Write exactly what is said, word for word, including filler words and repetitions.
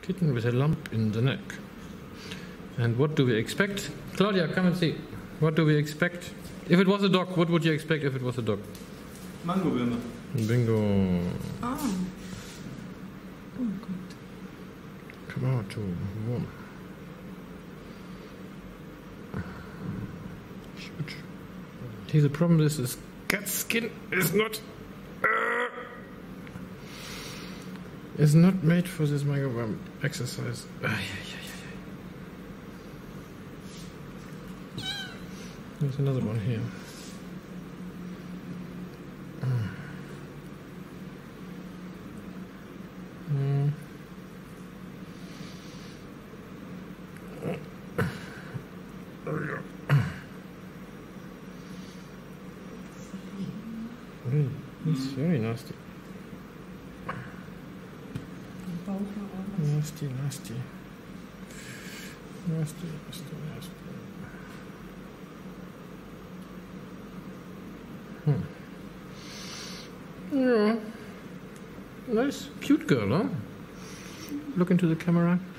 Kitten with a lump in the neck. And what do we expect? Claudia, come and see. What do we expect? If it was a dog, what would you expect if it was a dog? Mangoworms. Bingo. Oh. Oh Gott. Come on, to warm. Shoot. See, the problem is this cat skin is not uh, is not made for this mangoworm exercise. Uh, yeah, yeah, yeah. There's another one here. Mm. Mm. There we go. Mm, it's very nasty. Nasty, nasty. Nasty, nasty, nasty. Hmm. Yeah. Nice, cute girl, huh? Look into the camera.